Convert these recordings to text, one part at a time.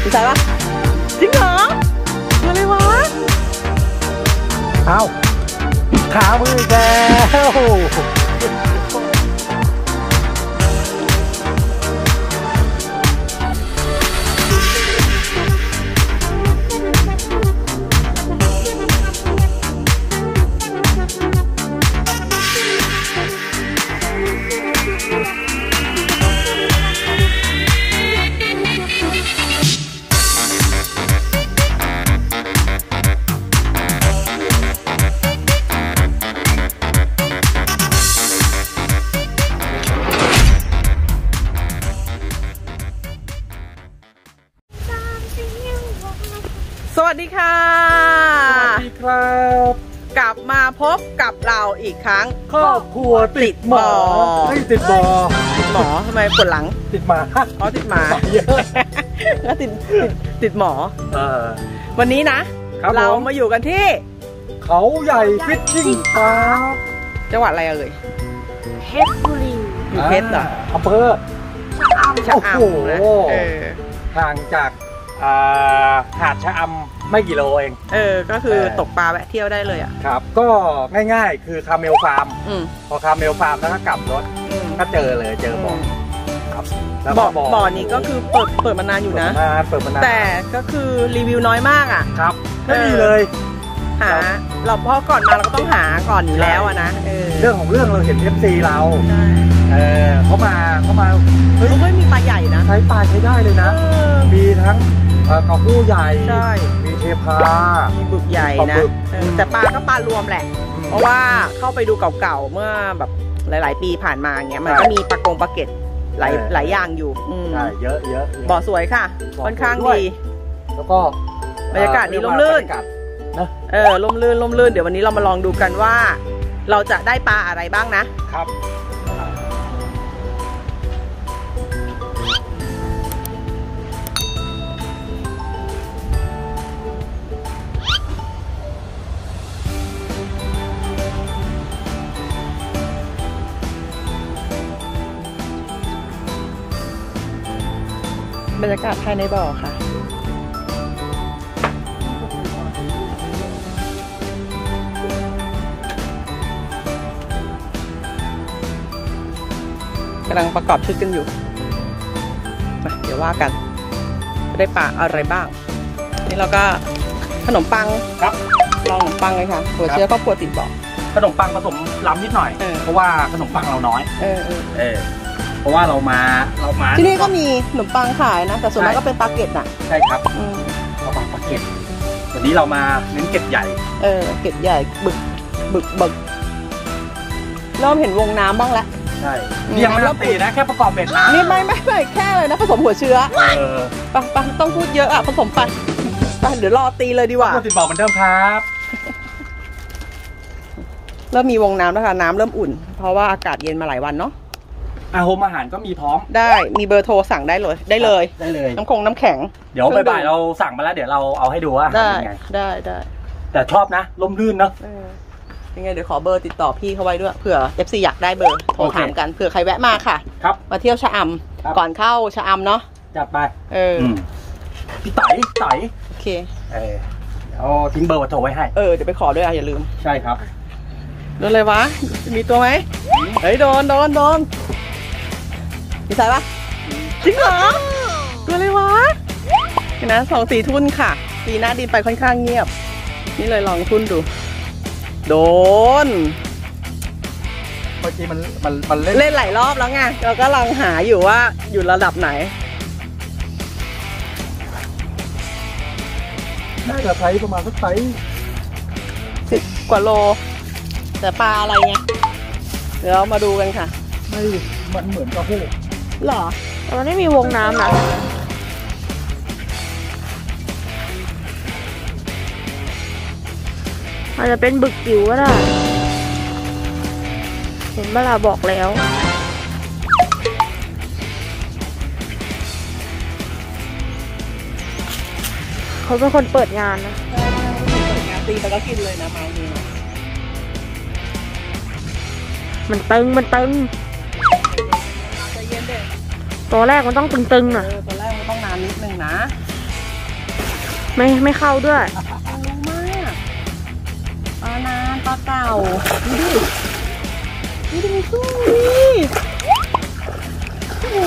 มีใช่ปะจริงเหรออะไรวะเอาขามืออีกแล้วสวัสดีค่ะสวัสดีครับกลับมาพบกับเราอีกครั้งครอบครัวติดหมอไม่ติดบอติดหมอทำไมปวดหลังติดหมาอ๋อติดหมาเยอะก็ติดหมอวันนี้นะเรามาอยู่กันที่เขาใหญ่ฟิชชิ่งพาร์คจังหวัดอะไรเอ่ยเพชรบุรีอยู่เพชรเหรออำเภอชะอำนะห่างจากหาดชะอำไม่กี่โลเองก็คือตกปลาแวะเที่ยวได้เลยอ่ะครับก็ง่ายๆคือคาเมลฟาร์มพอคาเมลฟาร์มแล้วก็กลับรถก็เจอบ่อครับบ่อนี้ก็คือเปิดมานานอยู่นะเปิดมานานแต่ก็คือรีวิวน้อยมากอ่ะครับไม่มีเลยเราพอก่อนมาเราก็ต้องหาก่อนอยู่แล้วอะนะเรื่องของเรื่องเราเห็น FC เราเขามาเขาไม่มีปลาใหญ่นะใช้ปลาใช้ได้เลยนะมีทั้งกระหู้ใหญ่มีเทพามีบึกใหญ่นะแต่ปลาก็ปลารวมแหละเพราะว่าเข้าไปดูเก่าๆเมื่อแบบหลายๆปีผ่านมาเงี้ยมันก็มีปลาเก็ตหลายอย่างอยู่ใช่เยอะบ่อสวยค่ะค่อนข้างดีแล้วก็บรรยากาศดีร่มรื่นร่มรื่นเดี๋ยววันนี้เรามาลองดูกันว่าเราจะได้ปลาอะไรบ้างนะครับบรรยากาศภายในบ่อค่ะกำลังประกอบชุดกันอยู่เดี๋ยวว่ากันได้ปลาอะไรบ้างนี่เราก็ขนมปังครับลองขนมปังเลยค่ะหัวเชื้อครอบครัวติดบ่อขนมปังผสมล้ำนิดหน่อยเพราะว่าขนมปังเราน้อยเพราะว่าเรามาที่นี่ก็มีขนมปังขายนะแต่ส่วนมากก็เป็นปลาเก็ตน่ะใช่ครับเราปลาเก็ตวันนี้เรามาเน้นเก็ตใหญ่เก็ตใหญ่บึกเริ่มเห็นวงน้ำบ้างแล้วใช่ยังไม่ต้องตีนะแค่ประกอบเบ็ดนะนี่ไม่แค่เลยนะผสมหัวเชื้อปังต้องพูดเยอะอ่ะผสมไปเดี๋ยวรอตีเลยดีกว่าติดบ่อเหมือนเดิมครับเริ่มมีวงน้ำแล้วค่ะน้ำเริ่มอุ่นเพราะว่าอากาศเย็นมาหลายวันเนาะโฮมอาหารก็มีพร้อมได้มีเบอร์โทรสั่งได้เลยน้ำแข็งเดี๋ยวบ่ายเราสั่งมาแล้วเดี๋ยวเราเอาให้ดูว่าเป็นไงได้แต่ชอบนะร่มรื่นเนาะยังไงเดี๋ยวขอเบอร์ติดต่อพี่เขาไว้ด้วยเผื่อ FC อยากได้เบอร์โทรถามกันเผื่อใครแวะมาค่ะครับมาเที่ยวชะอำก่อนเข้าชะอำเนาะจัดไปพี่ไต่โอเคเดี๋ยวทิ้งเบอร์โทรไว้ให้เดี๋ยวไปขอด้วยอย่าลืมใช่ครับโดนอะไรวะมีตัวไหมเฮ้ยโดนมีสายปะจริงเหรอตัวอะไรวะนะ2-4 ทุ่นค่ะปีหน้าดินไปค่อนข้างเงียบนี่เลยลองทุ่นดูโดนเมื่อกี้มันเล่นหลายรอบแล้วไงเราก็ลองหาอยู่ว่าอยู่ระดับไหนน่าจะไซส์ประมาณสักไซส์ 10 กว่าโลแต่ปลาอะไรเงี้ยเดี๋ยวมาดูกันค่ะไม่มันเหมือนกระหู้หรอแต่มันไม่มีวงน้ำนะอาจจะเป็นบึกจิ๋วก็ได้เห็นเวลาบอกแล้วเขาเป็นคนเปิดงานนะตีไปก็กินเลยนะไม้นี้มันตึงใจเย็นเด็กตัวแรกมันต้องตึงๆอ่ะตัวแรกมันต้องนานนิดนึงนะไม่เข้าด้วยรู้มากปลานานปลาเก่าดูดิสู้นี่โอ้โห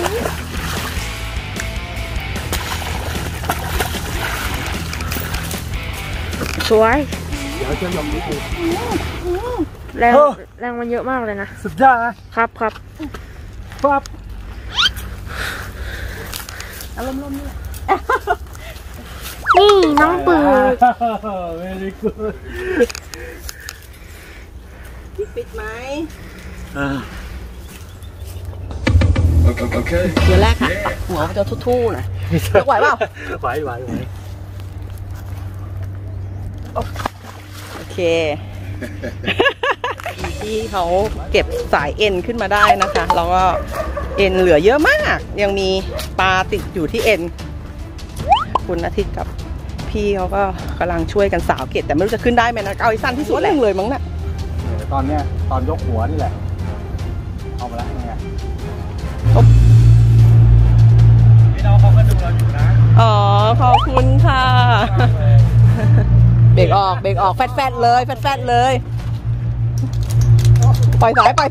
สวยเดี๋ยวจะยอมนิดนึงแรงมันเยอะมากเลยนะสุดยอดนะครับครับปั๊บอารมณ์ลมนี่แหละนี่น้องปืด very good ปิดไหมโอเคเดี๋ยวแรกค่ะหัวมันจะทู่ๆนะยกไหวเปล่าไหวโอเค ที่เขาเก็บสายเอ็นขึ้นมาได้นะคะแล้วก็เอ็นเหลือเยอะมากยังมีปลาติดอยู่ที่เอ็นคุณอาทิตย์กับพี่เขาก็กำลังช่วยกันสาวเก็บแต่ไม่รู้จะขึ้นได้ไหมนะเอาไอ้สั้นที่สุดเลยมั้งน่ะตอนเนี้ยตอนยกหัวนี่แหละเอามาแล้วไงพี่น้องเขาก็ดูเราอยู่นะอ๋อขอบคุณค่ะเบรกออกแฟดเลยแฟดเลยปล่อยสายนี่ปล่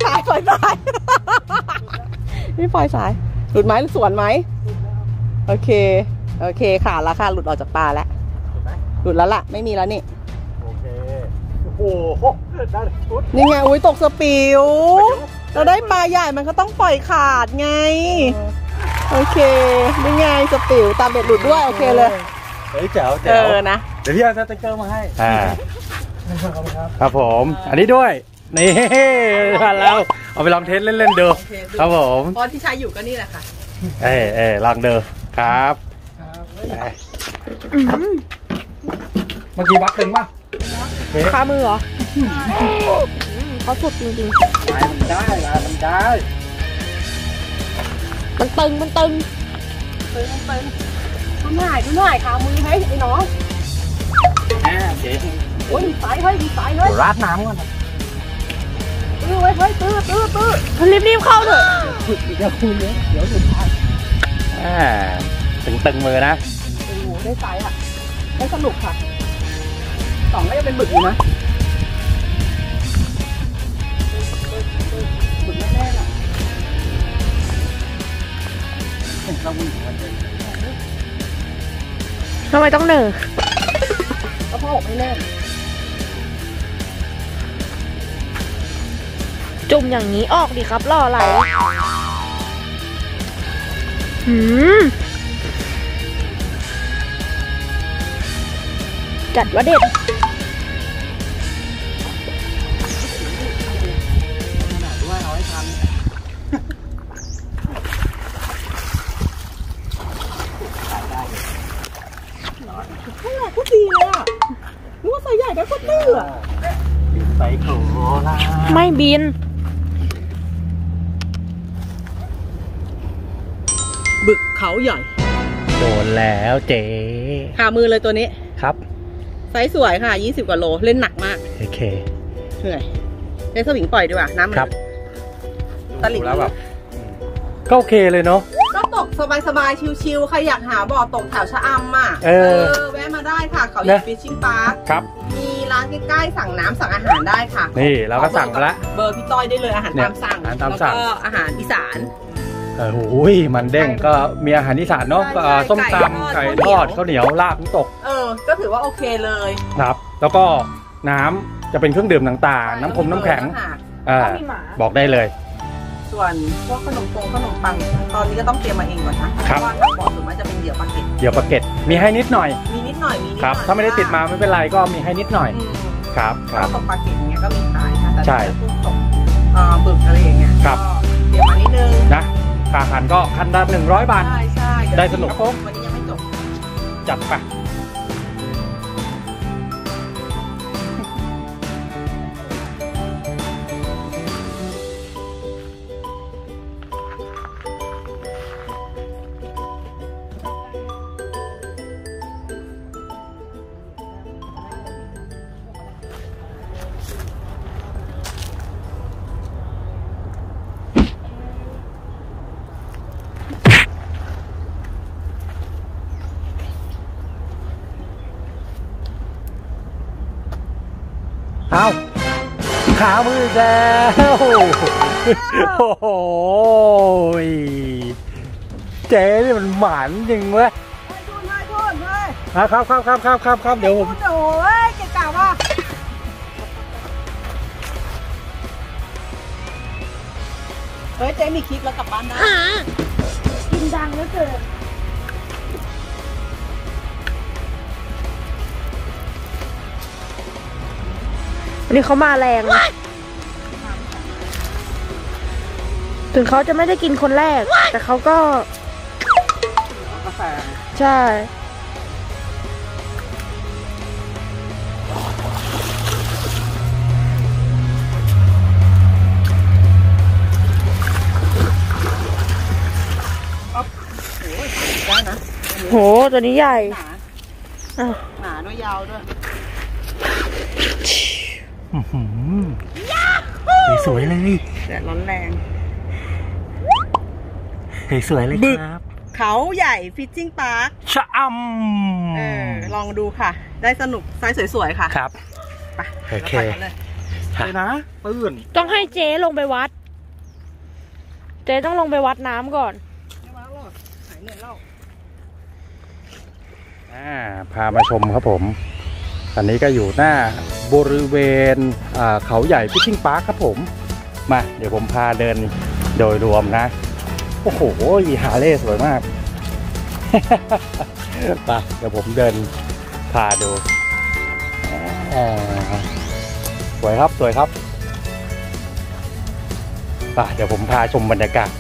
อยสายหลุดไหมหรือสวนไหมโอเคขาดละค่ะหลุดออกจากปลาแล้วหลุดแล้วล่ะไม่มีแล้วนี่โอเคโอ้โหได้ชุดนี่ไงอุ้ยตกสปิวเราได้ปลาใหญ่มันก็ต้องปล่อยขาดไงโอเคนี่ไงสปิวตามเบ็ดหลุดด้วยโอเคเลยเฮ้ยแจ๋วนะเดี๋ยวพี่เอาสติ๊กเกอร์มาให้ครับผมอันนี้ด้วยนี่ทันแล้วเอาไปลองเทสเล่นๆดูครับผมตอนที่ใช้อยู่ก็นี่แหละค่ะลองดูครับเมื่อกี้วัดตึงป่ะคามือเหรอเขาสุดจริงๆมันได้มันตึงดูหน่อยขามือให้ไอ้น้องโอ้ยมีสายเฮ้ยราดน้ำก่อนตื้อไว้เฮ้ยตื้อรีบเข้าเถอะเดี๋ยวคุณเดี๋ยวหลุดพลาดตึงมือนะโอ้โหได้สายค่ะได้สนุกค่ะสองก็ยังเป็นบึกอยู่นะบึกแน่ๆน่ะทำไมต้องเหนื่อยก็พ่ออกไม่แน่นจุ่มอย่างนี้ออกดิครับรออะไรจัดว่าเด็ดก็ดีเลยอ่ะนึกว่าใส่ใหญ่แต่ก็ตื้อใส่โถล่ะไม่บินบึกเขาใหญ่โดนแล้วเจ๊ขามือเลยตัวนี้ครับไซส์สวยค่ะ20กว่าโลเล่นหนักมากโอเคเหนื่อยเล่นสวิงปล่อยดีกว่าน้ำมันตลิ่งแล้วแบบก็โอเคเลยเนาะก็ตกสบายชิวๆใครอยากหาบ่อตกแถวชะอำอ่ะแวะมาได้ค่ะเขาอยู่ฟิชชิ่งพาร์คครับมีร้านใกล้ๆสั่งน้ำสั่งอาหารได้ค่ะนี่เราก็สั่งแล้วเบอร์พี่ต้อยได้เลยอาหารตามสั่งแล้วก็อาหารอีสานโอ้ยมันเด้งก็มีอาหารอีสานเนาะส้มตำไก่ทอดข้าวเหนียวลาบน้ำตกก็ถือว่าโอเคเลยครับแล้วก็น้ำจะเป็นเครื่องดื่มต่างๆน้ำแข็งบอกได้เลยส่วนพวกขนมปังตอนนี้ก็ต้องเตรียมมาเองก่อนนะเพราะว่าทางบ่อส่วนมากจะเป็นเหยื่อปลาเก็ตมีให้นิดหน่อยครับถ้าไม่ได้ติดมาไม่เป็นไรก็มีให้นิดหน่อยครับตกปลาเก็ตอย่างเงี้ยก็มีขายค่ะแต่ถ้าพวกตกบึกอะไรอย่างเงี้ยก็เตรียมมานิดนึงนะค่าอาหารก็คันละ100 บาทใช่ได้สนุกวันนี้ยังไม่จบจัดไปเอาขามือแล้วโอ้โหเจ๊นี่มันหมานจริงเว้ยครับเดี๋ยวผมโอ้ยเก่งกาว่ะเฮ้ยเจ๊มีคลิปแล้วกลับบ้านได้กินดังแล้วเกินวันนี้เขามาแรงนะถึงเขาจะไม่ได้กินคนแรกแต่เขาก็ใช่โหตัวนี้ใหญ่หนาด้วยยาวด้วยสวยเลยแดดร้อนแรงสวยเลยครับเขาใหญ่ฟิชชิ่งพาร์คชะอลองดูค่ะได้สนุกไซส์สวยๆค่ะครับไปโอเคเลยนะตื่นต้องให้เจ๊ลงไปวัดเจ๊ต้องลงไปวัดน้ำก่อนไม่วัดหรอกหายเหนื่อยแล้วพามาชมครับผมอันนี้ก็อยู่หน้าบริเวณเขาใหญ่ฟิชชิ่งพาร์คครับผมมาเดี๋ยวผมพาเดินโดยรวมนะโอ้โหฮาร์เลย์สวยมากไปเดี๋ยวผมเดินพาดูสวยครับไปเดี๋ยวผมพาชมบรรยากาศ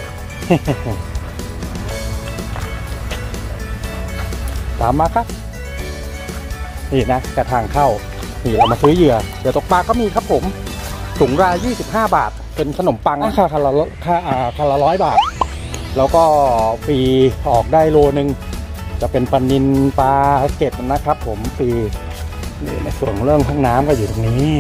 ตามมาครับนี่นะกระทางเข้านี่เรามาซื้อเหยื่อเดี๋ยวตกปลาก็มีครับผมถุงละ25 บาทเป็นขนมปังค่าละ100 บาทแล้วก็ฟรีออกได้โลนึงจะเป็นปลานิลปลาเก็ดนะครับผมฟรีนี่ในส่วนเรื่องห้องน้ำก็อยู่ตรงนี้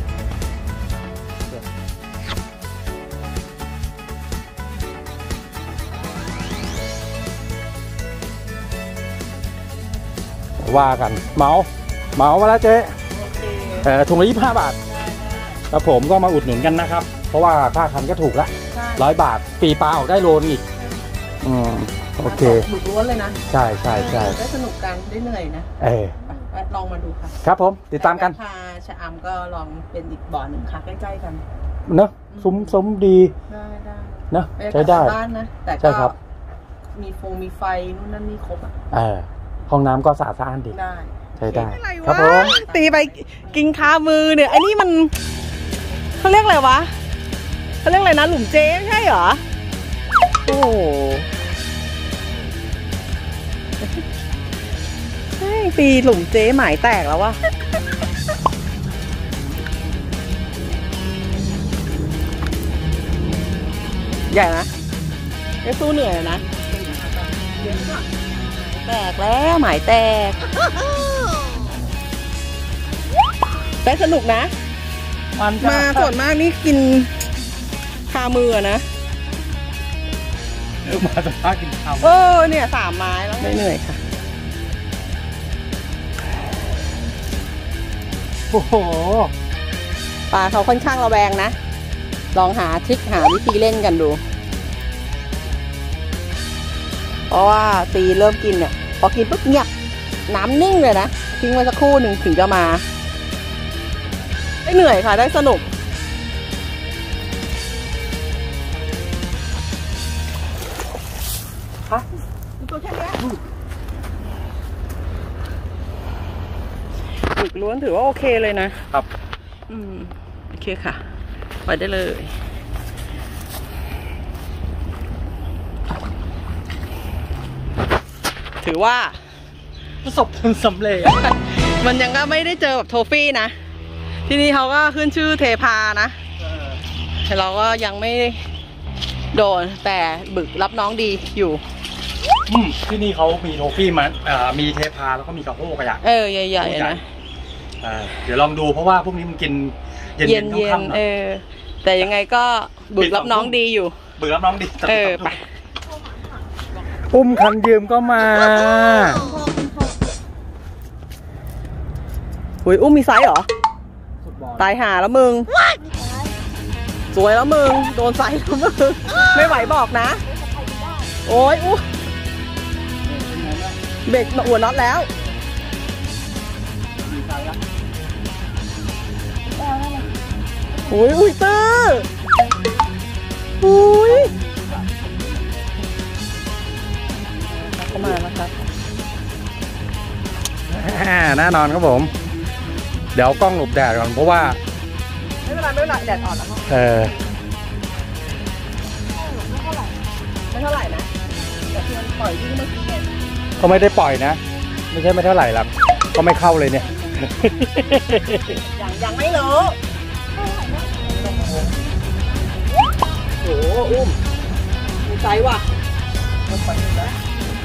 ว่ากันเหมามาแล้วเจ๊ถุงละ25 บาทแล้วผมก็มาอุดหนุนกันนะครับเพราะว่าค่าคันก็ถูกละ100 บาทฟรีปลาออกได้โลนึงอีกโอเคบุกล้วนเลยนะใช่ได้สนุกกันได้เหนื่อยนะลองมาดูค่ะครับผมติดตามกันพาชะอำก็ลองเป็นอีกบ่อหนึ่งค่ะใกล้ๆกันเนอะซุ้มดีได้เนอะใช้ได้บ้านนะแต่ก็มีไฟนู่นนั่นนี่ครบห้องน้ำก็สะอาดดีได้ใช้ได้ครับผมตีไปกินคามือเนี่ยไอ้นี่มันเขาเรียกอะไรวะเขาเรียกอะไรนะหลุมเจ๊ใช่เหรอโอ้ตีหลุมเจ๊หมายแตกแล้ววะใหญ่นะไม่สู้เหนื่อยนะแตกแล้วหมายแตกได้สนุกนะมาส่วนมากนี่กินคามือนะมาส่วนมากกินคาเนี่ย3 ไม้แล้วไม่เหนื่อยค่ะโอ้โหปลาเขาค่อนข้างระแวงนะลองหาทริคหาวิธีเล่นกันดูเพราะว่าตีเริ่มกินเนี่ยพอกินปุ๊บเงียบน้ำนิ่งเลยนะทิ้งไว้สักครู่หนึ่งถึงจะมาได้เหนื่อยค่ะได้สนุกตัวแค่นี้บึกล้วนถือว่าโอเคเลยนะครับโอเคค่ะไปได้เลยถือว่าประสบผลสำเร็จมันยังก็ไม่ได้เจอแบบโทฟี่นะที่นี่เขาก็ขึ้นชื่อเทพานะแต่เราก็ยังไม่โดนแต่บึกรับน้องดีอยู่ที่นี่เขามีโทฟี่มามีเทพาแล้วก็มีกระโฮกระยะใหญ่ๆนะเดี๋ยวลองดูเพราะว่าพวกนี้มันกินเย็นๆค่ำๆแต่ยังไงก็บึกรับน้องดีอยู่บึกรับน้องดีไปอุ้มคันยืมก็มาอุ้ยอุ้มมีไซส์เหรอตายหาแล้วมึง สวยแล้วมึง โดนใส่แล้วมึง ไม่ไหวบอกนะ โอ้ยอู้เบรกหัวน็อตแล้วอุ้ยอุ้ยตื้ออุ้ยเข้ามาแล้วครับแน่นอนครับผม เดี๋ยวกล้องหลบแดดก่อนเพราะว่าไม่เป็นไรไม่เป็นไรแดดอ่อนแล้ว ไม่เท่าไหร่นะแต่คือมันปล่อยวิ่งเมื่อกี้ไงก็ไม่ได้ปล่อยนะ ไม่ใช่ไม่เท่าไหร่หรอกก็ไม่เข้าเลยเนี่ยยังไม่รู้โอ้โหอุ้มมีใจว่ะมันไปถึงแล้ว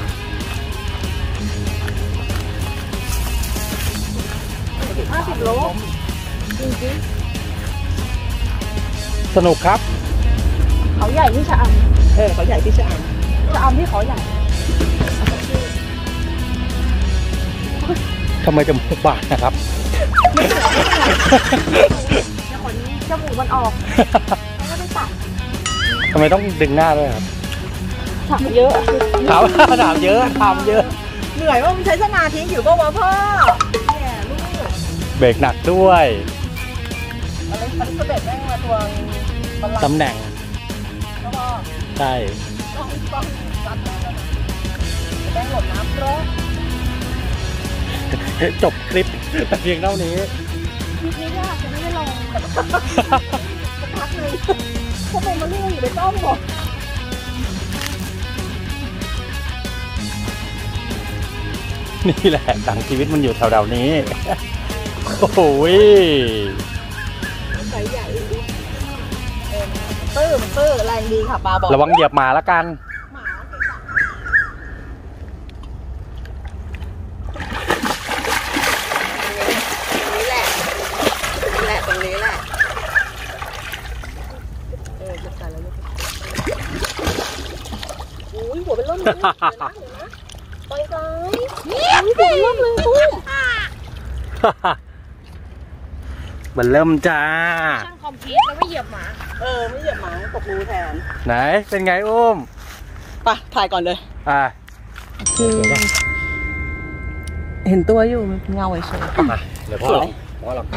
50 โลจริงสนุกครับๆเขาใหญ่ที่ชะอเขาใหญ่ที่ชะอำชะอำที่เขาใหญ่ทำไมจมูกบาดนะครับแต่ขนจมูกมันออกแล้วก็ไปตัดทำไมต้องดึงหน้าด้วยครับถักเยอะถามเยอะทำเยอะเหนื่อยว่ามันใช้สมาธิอยู่ก็วะพ่อแย่ลูกเบรกหนักด้วยอะไรคันสเบ็ดแม่งมาทวงบัลลังก์ตำแหน่งก็พอใช่ต้องจัดแม่งแล้วนะแม่งหลบน้ำเพราะจบคลิปแต่เพียงเท่านี้คลิปนี้ยากจะไม่ได้ลงสักพักหนึ่งพวกมึงมาเรื่องอยู่ในต้อมหมดนี่แหละดังชีวิตมันอยู่แถวๆนี้ โอ้โหใสใหญ่ตื้อแรงดีค่ะปลาบอกระวังเหยียบหมาละกันหมาตรงนี้แหละจัดการแล้วอุ้ยหัวเป็นร่มเลยนะปล่อยซ้ายหัวเป็นร่มเลยตุ้มมันเริ่มจ้าช่างคอมพิวแล้วไม่เหยียบหมาไม่เหยียบหมาตกรูแทนไหนเป็นไงอุ้มไปถ่ายก่อนเลย เห็นตัวอยู่มันเงาเฉยเดี๋ยวพ่อลอง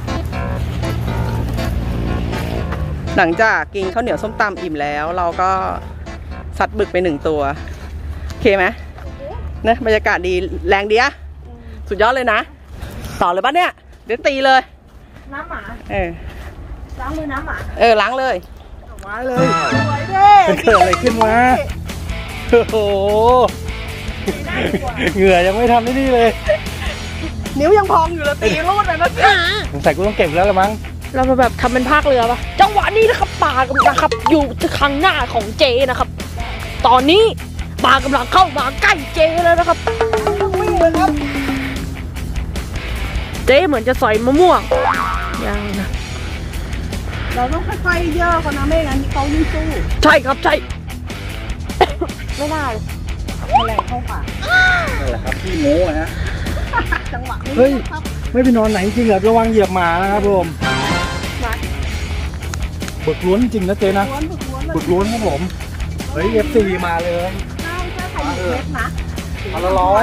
หลังจากกินข้าวเหนียวส้มตำอิ่มแล้ว เราก็ซัดบึกไป1 ตัวโอเคไหมนะบรรยากาศดีแรงดีอะสุดยอดเลยนะ ต่อเลยปะเนี่ยเดี๋ยวตีเลยน้ำหมา ล้างมือน้ำหมาล้างเลยมาเลยสวยเด้เกิดอะไรขึ้นมาโอ้โหเหงื่อยังไม่ทำนี่เลยนิ้วยังพองอยู่เลยตีรูดเลยนะจ๊ะสงสัยกูต้องเก็บแล้วละมั้งเรามาแบบทำเป็นภาคเรือปะจังหวะนี้นะครับปลากำลังนะครับ อยู่ข้างหน้าของเจนะครับ ตอนนี้ปลากำลังเข้ามาใกล้เจแล้วนะครับวิ่งเลยครับเจเหมือนจะสอยมะม่วงยังนะเราต้องค่อยๆย่อเขานะไม่งั้นเขายิ่งสู้ใช่ครับใช่ ไม่ได้เลยแมลงเข้าปากนั่นแหละครับพี่โม้ฮะจังหวะนี้เฮ้ยครับไม่ไปนอนไหนจริงเหรอระวังเหยียบหมานะครับผมบึกล้วนจริงนะเจ๊นะล้วนฝึกล้วนบึกล้วนครับผมเฮ้ย FC มาเลยใช่ใส่หมูเม็ดนะเอาละร้อย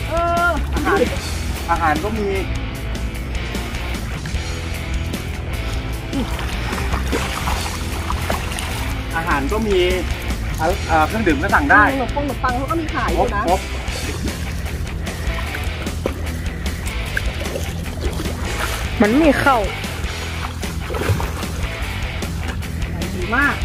อาหารก็มี อาหารก็มีเครื่องดื่มก็สั่งได้ขนมปังเขาก็มีขายอยู่นะครบมันไม่เข้าดีมาก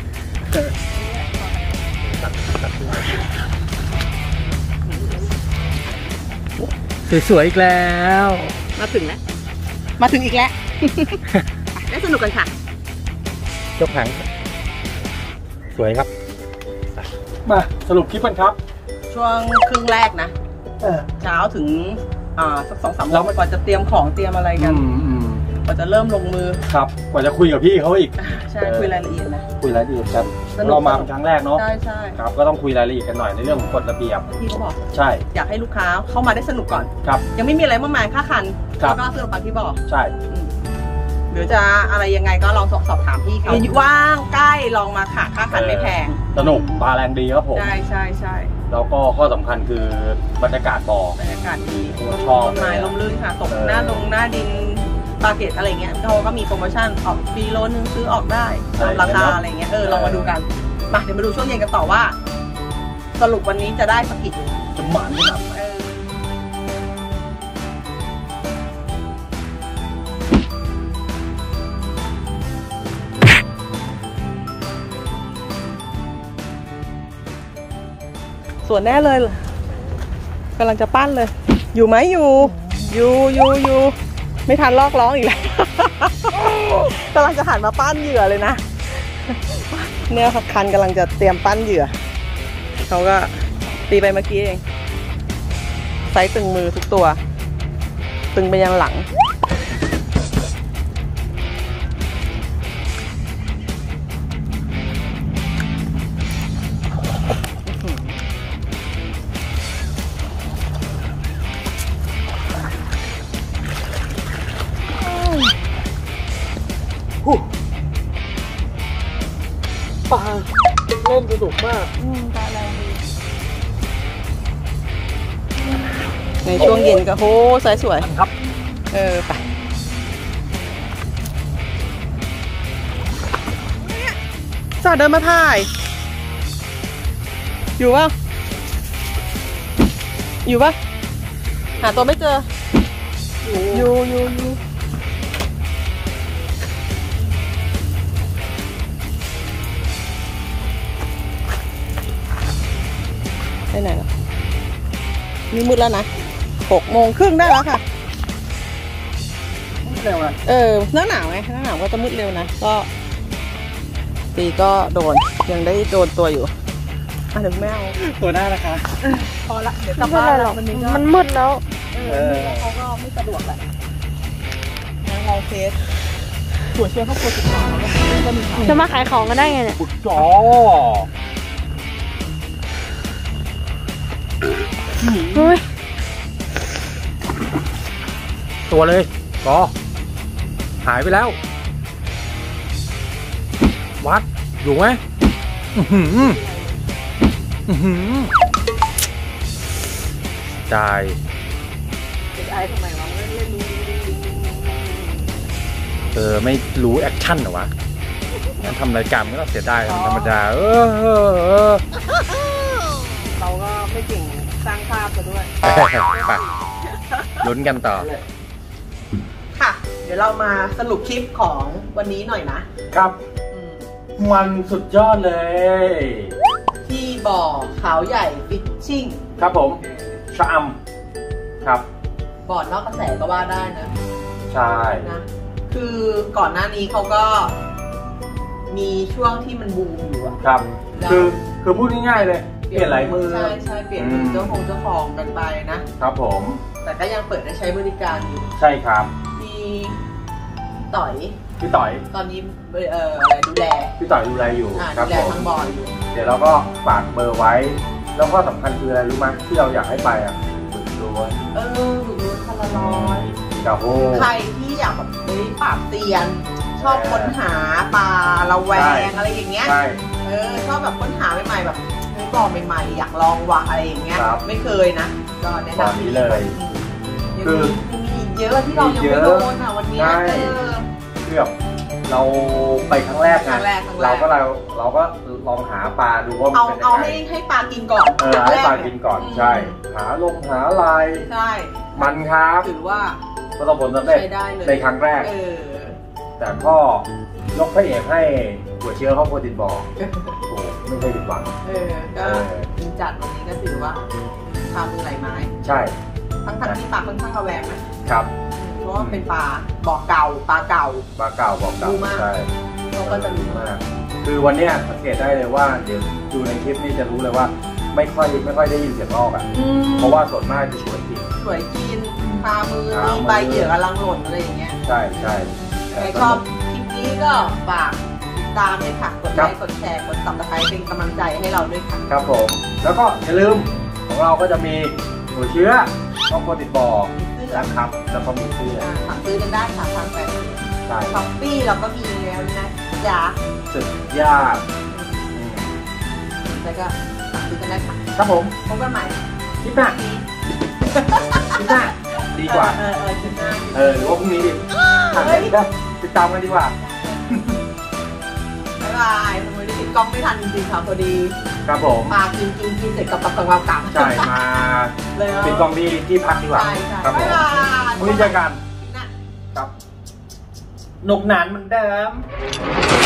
สวยๆอีกแล้วมาถึงแล้ว มาถึงอีกแล้ว ได้สนุกกันค่ะยกหางสวยครับ มาสรุปคลิปกันครับช่วงครึ่งแรกนะ เช้าถึงสัก2-3 โมงกว่าจะเตรียมของเตรียมอะไรกันกว่าจะเริ่มลงมือครับ กว่าจะคุยกับพี่เขาอีกใช่คุยรายละเอียดนะคุยรายละเอียดกันสนุกเรามาเป็นครั้งแรกเนาะใช่ใช่ครับ ก็ต้องคุยรายละเอียดกันหน่อยในเรื่องของกฎระเบียบพี่เขาบอกใช่อยากให้ลูกค้าเข้ามาได้สนุกก่อนครับยังไม่มีอะไรมากมายค่าคันครับแล้วก็ซื้อขนมปังที่บอกใช่หรือจะอะไรยังไงก็ลองสอบถามพี่เขาว่างใกล้ลองมาค่ะค่าคันไม่แพงสนุกปลาแรงดีครับผมใช่แล้วก็ข้อสำคัญคือบรรยากาศบ่อบรรยากาศดีชอบต้นไม้ลมลื่นค่ะตกหน้าดินปาเกตอะไรเงี้ยเขาก็มีโปรโมชั่นออกฟรีโลนึงซื้อออกได้ราคาอะไรเงี้ยลองมาดูกันมาเดี๋ยวมาดูช่วงเย็นกันต่อว่า สรุปวันนี้จะได้สักกี่ตัวจะหมันขนาดไหนส่วนแน่เลยกำลังจะปั้นเลย อยู่ไหมอยู่ไม่ทันลอกร้องอีกแล้ว กำลังจะหันมาปั้นเหยื่อเลยนะเนี่ยคันกำลังจะเตรียมปั้นเหยื่อเขาก็ตีไปเมื่อกี้เองไซส์ตึงมือทุกตัวตึงไปยังหลังปลาเล่นสนุกมากปลาแรงดีในช่วงเย็นก็โหไซส์สวยครับไปจอดเดินมาถ่ายอยู่ปะหาตัวไม่เจออยู่ไปไหนแล้วนี่มืดแล้วนะ6:30ได้แล้วค่ะเร็วนะหน้าหนาวไงหน้าหนาวก็จะมืดเร็วนะก็ตีก็โดนยังได้โดนตัวอยู่เดี๋ยวไม่เอาตัวหน้านะคะพอละเดี๋ยวกลับบ้านแล้วมันมืดแล้วเขาก็ไม่สะดวกแหละงั้นเราเทสหัวเชื้อเข้าตัวสุดท้ายก็มีจะมาขายของกันได้ไงเนี่ยปุดจ่อตัวเลยก็หายไปแล้ววัดอยู่ไหมจ่ายทำไมวะไม่รู้แอคชั่นเหรอวะงั้นทำรายการมันก็เสียดายธรรมดาเราก็ไม่เก่งสร้างภาพกันด้วยไปลุ้นกันต่อค่ะเดี๋ยวเรามาสรุปคลิปของวันนี้หน่อยนะครับมันสุดยอดเลยที่บ่อเขาใหญ่ฟิชชิ่งครับผมชะอำครับบ่อนอกกระแสก็ว่าได้นะใช่นะคือก่อนหน้านี้เขาก็มีช่วงที่มันบูมอยู่อะครับคือพูดง่ายๆเลยเปลี่ยนหลายมือใช่เปลี่ยนเจ้าของกันไปนะครับผมแต่ก็ยังเปิดให้ใช้บริการอยู่ใช่ครับพี่ต่อยตอนนี้ดูแลพี่ต่อยดูแลอยู่ครับผมดูแลทั้งบ่ออยู่เดี๋ยวเราก็ฝากเบอร์ไว้แล้วก็สำคัญคืออะไรรู้ไหมที่เราอยากให้ไปฝึกล้วนฝึกล้วนคันละ100 กับโอ้ใครที่อยากแบบปราบเซียนชอบค้นหาปลาระแวงอะไรอย่างเงี้ยชอบแบบค้นหาใหม่ๆแบบบ่อใหม่ๆอยากลองวะอะไรอย่างเงี้ยไม่เคยนะก็แนะนำนี้เลยคือมีเยอะที่เรายังไม่โดนวันนี้คือแบบเราไปครั้งแรกไงเราก็ลองหาปลาดูว่ามันเป็นยังไงเอาให้ปลากินก่อนให้ปลากินก่อนใช่หาลายใช่มันครับถือว่าประสบผลสำเร็จในครั้งแรกแต่ก็ยกพระเอกให้หัวเชื้อเข้าโปรตีนบอกโอ้ไม่เคยผิดหวังก็กินจัดวันนี้ก็ถือว่าทำมือไหลไม้ใช่ทั้งที่ปลาค่อนข้างระแวงนะครับเพราะว่าเป็นปลาบ่อเก่าบ่อเก่าใช่เขาก็จะรู้มากคือวันนี้สังเกตได้เลยว่าเดี๋ยวดูในคลิปนี้จะรู้เลยว่าไม่ค่อยได้ยินเสียงลอกเพราะว่าส่วนมากจะช่วยกินปลามือมีใบเหยื่อกำลังหล่นอะไรอย่างเงี้ยใช่ใครชอบคลิปนี้ก็ฝากติดตามเลยค่ะกดไลค์กดแชร์กดซับสไครป์เป็นกำลังใจให้เราด้วยค่ะครับผมแล้วก็อย่าลืมของเราก็จะมีหัวเชื้อข้าวโพดติดบ่อนะครับแล้วก็มีเสื้อสั่งซื้อกันได้ค่ะทางแฟนใช่ช้อปปี้เราก็มีแล้วนะจ๊ะสุดยอดแล้วก็ดูกันได้ค่ะครับผมพบกันใหม่คลิปหน้าคลิปหน้าดีกว่าคลิปหน้าหรือว่าพรุ่งนี้ดิติดตามกันดีกว่าบ๊ายบายทำไมได้ติดกล้องไม่ทันจริงๆค่ะพอดีครับผมมากินเสร็จกลับใช่มาปิดกล้องที่พักดีกว่าใช่ครับผมบ๊ายบายพรุ่งนี้เจอกันนะครับหนุกหนานเหมือนเดิม